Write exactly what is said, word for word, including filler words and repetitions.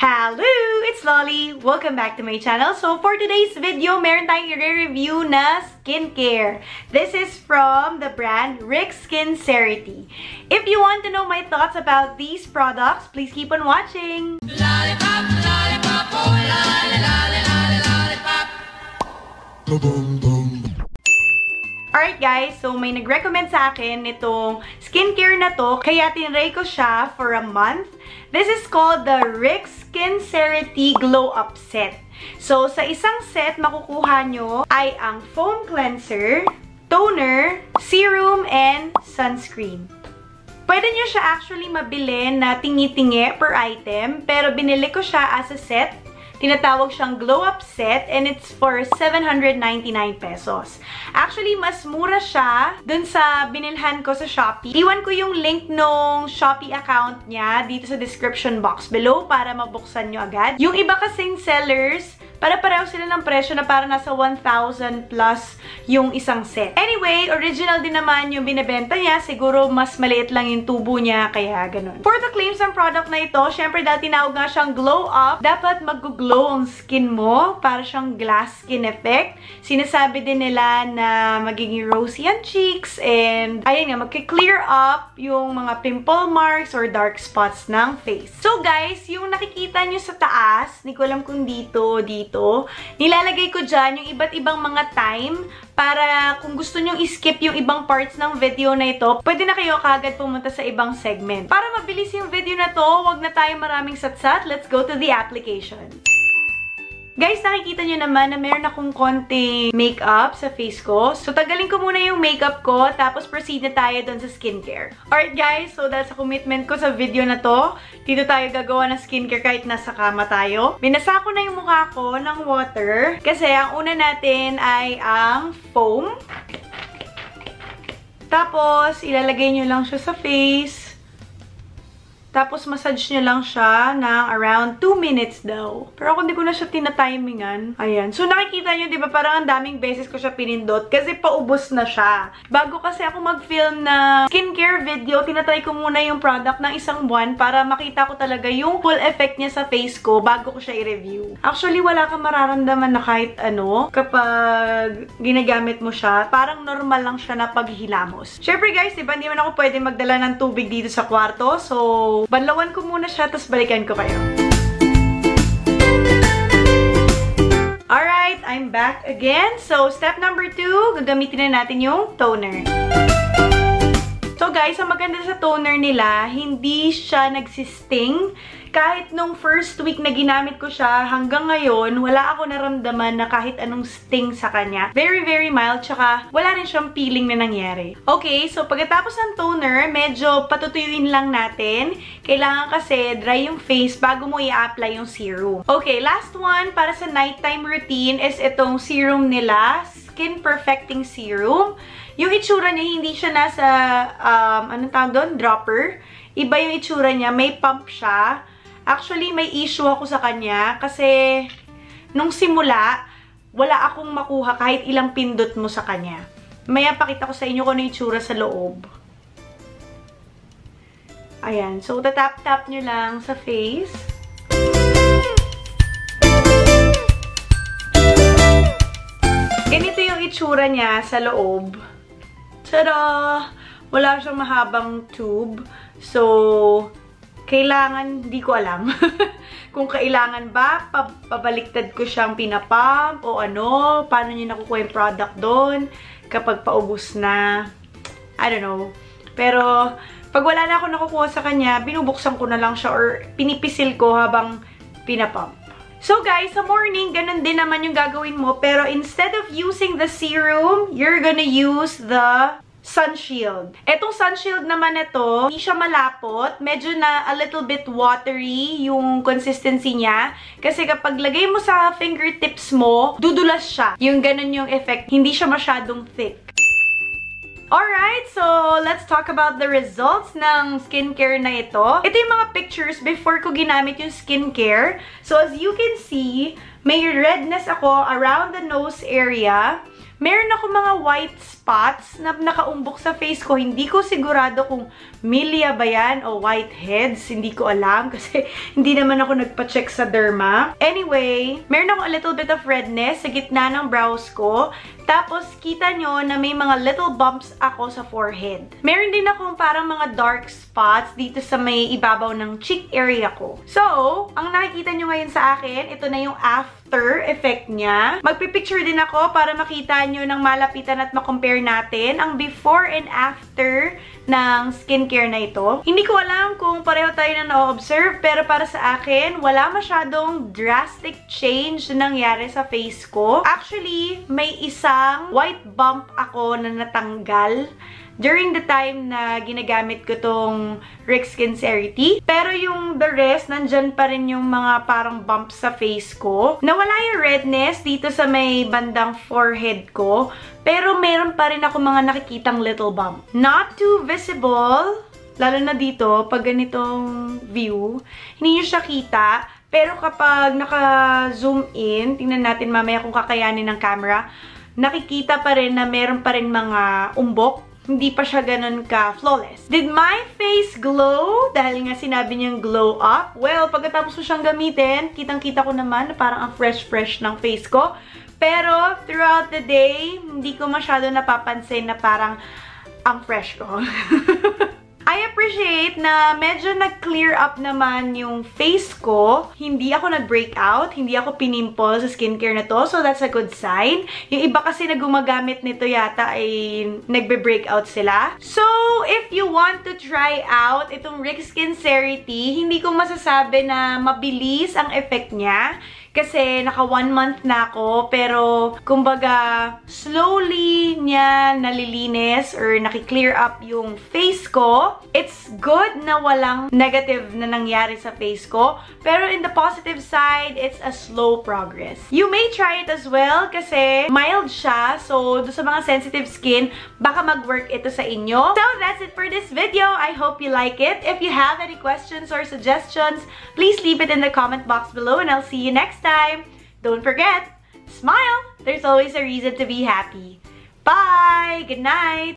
Hello! It's Lolly! Welcome back to my channel. So for today's video, meron tayong i-review na skincare. This is from the brand R Y X SKINCERITY. If you want to know my thoughts about these products, please keep on watching! Lollipop, lollipop, oh, lolly, lolly, lolly, lollipop. Boom, boom. Alright guys, so may nag-recommend sa akin itong skincare na to, kaya tinry ko siya for a month. This is called the R Y X SKINCERITY Glow Up Set. So, sa isang set, makukuha nyo ay ang foam cleanser, toner, serum, and sunscreen. Pwede nyo siya actually mabili na tingi-tingi per item, pero binili ko siya as a set. Tinatawag siyang glow up set and it's for seven hundred ninety-nine pesos. Actually, mas mura siya dun sa binilhan ko sa Shopee. Iwan ko yung link nung Shopee account niya dito sa description box below para mabuksan nyo agad. Yung iba kasing sellers, para-pareho sila ng presyo na para nasa one thousand plus yung isang set. Anyway, original din naman yung binibenta niya. Siguro mas maliit lang yung tubo niya, kaya ganun. For the claims ng product na ito, syempre dahil tinawag nga siyang glow up, dapat mag-glow ang skin mo para siyang glass skin effect. Sinasabi din nila na magiging rosy ang cheeks and ayun nga, mag-clear up yung mga pimple marks or dark spots ng face. So guys, yung nakikita nyo sa taas, hindi ko alam kung dito, dito, nilalagay ko dyan yung iba't ibang mga time para kung gusto nyong i-skip yung ibang parts ng video na ito, pwede na kayo kagad pumunta sa ibang segment. Para mabilis yung video na to, wag na tayo maraming satsat. Let's go to the application. Guys, nakikita nyo naman na meron akong konting makeup sa face ko. So, tagalin ko muna yung makeup ko, tapos proceed na tayo dun sa skincare. Alright guys, so dahil sa commitment ko sa video na to, dito tayo gagawa ng skincare kahit nasa kama tayo. Binasa ko na yung mukha ko ng water, kasi ang una natin ay ang foam. Tapos, ilalagay nyo lang siya sa face. Tapos, massage nyo lang siya ng around two minutes daw. Pero ako hindi ko na siya tinatimingan. Ayan. So, nakikita nyo, di ba, parang ang daming beses ko siya pinindot kasi paubos na siya. Bago kasi ako mag-film na skincare video, tinatry ko muna yung product ng isang buwan para makita ko talaga yung full effect niya sa face ko bago ko siya i-review. Actually, wala kang mararamdaman na kahit ano kapag ginagamit mo siya. Parang normal lang siya na paghilamos. Syempre, guys, di ba, hindi man ako pwede magdala ng tubig dito sa kwarto. So, banlawan ko muna siya, tapos balikan ko kayo. Alright, I'm back again. So, step number two, gagamitin na natin yung toner. So, guys, ang maganda sa toner nila, hindi siya nagsisting. Kahit nung first week na ginamit ko siya, hanggang ngayon, wala ako naramdaman na kahit anong sting sa kanya. Very, very mild, tsaka wala rin siyang peeling na nangyari. Okay, so pagkatapos ng toner, medyo patutuyuin lang natin. Kailangan kasi dry yung face bago mo i-apply yung serum. Okay, last one para sa nighttime routine is itong serum nila, Skin Perfecting Serum. Yung itsura niya, hindi siya nasa, um, anong tawag doon? Dropper. Iba yung itsura niya, may pump siya. Actually, may issue ako sa kanya kasi nung simula, wala akong makuha kahit ilang pindot mo sa kanya. Maya pakita ko sa inyo kung ano yung itsura sa loob. Ayan. So, tatap-tap nyo lang sa face. Ganito yung itsura niya sa loob. Tada! Wala siyang mahabang tube. So, kailangan, hindi ko alam. Kung kailangan ba, pabaliktad ko siyang pinapump o ano, paano nyo nakukuha yung product doon kapag paubos na. I don't know. Pero, pag wala na ako nakukuha sa kanya, binubuksan ko na lang siya or pinipisil ko habang pinapump. So guys, sa morning, ganun din naman yung gagawin mo. Pero instead of using the serum, you're gonna use the sun shield. Etong sun shield naman ito, hindi siya malapot. Medyo na a little bit watery yung consistency niya. Kasi kapag lagay mo sa fingertips mo, dudulas siya. Yung ganun yung effect. Hindi siya masyadong thick. Alright, so let's talk about the results ng skincare na ito. Ito yung mga pictures before ko ginamit yung skincare. So as you can see, may redness ako around the nose area. meron ako mga white spots na nakaumbok sa face ko. Hindi ko sigurado kung milia ba yan o whiteheads. Hindi ko alam kasi hindi naman ako nagpa-check sa derma. Anyway, meron ako a little bit of redness sa gitna ng brows ko. Tapos, kita nyo na may mga little bumps ako sa forehead. Meron din akong parang mga dark spots dito sa may ibabaw ng cheek area ko. So, ang nakikita nyo ngayon sa akin, ito na yung after effect niya. Magpipicture din ako para makita nyo ng malapitan at makompare natin ang before and after ng skincare na ito. Hindi ko alam kung pareho tayo na na-observe, pero para sa akin, wala masyadong drastic change na nangyari sa face ko. Actually, may isang white bump ako na natanggal during the time na ginagamit ko tong R Y X SKINCERITY. Pero yung the rest, nandyan pa rin yung mga parang bumps sa face ko. Nawala yung redness dito sa may bandang forehead ko. Pero meron pa rin ako mga nakikitang little bump. Not too visible, lalo na dito, pag ganitong view. Hindi nyo siya kita. Pero kapag naka-zoom in, tingnan natin mamaya kung kakayanin ng camera, nakikita pa rin na meron pa rin mga umbok. Hindi pa siya ganun ka-flawless. Did my face glow? Dahil nga sinabi niyang glow up. Well, pagkatapos ko siyang gamitin, kitang-kita ko naman na parang ang fresh-fresh ng face ko. Pero, throughout the day, hindi ko masyado napapansin na parang ang fresh ko. I appreciate na medyo nag-clear up naman yung face ko. Hindi ako nag-breakout, hindi ako pinimple sa skincare na to. So, that's a good sign. Yung iba kasi na gumagamit nito yata ay nagbe-breakout sila. So, if you want to try out itong R Y X SKINCERITY, hindi ko masasabi na mabilis ang effect niya. Kasi naka one month na ako, pero kumbaga slowly niya nalilinis or naki-clear up yung face ko. It's good na walang negative na nangyari sa face ko, pero in the positive side, it's a slow progress. You may try it as well kasi mild siya, so do sa mga sensitive skin, baka mag-work ito sa inyo. So that's it for this video. I hope you like it. If you have any questions or suggestions, please leave it in the comment box below and I'll see you next time. Don't forget, smile! There's always a reason to be happy. Bye! Good night!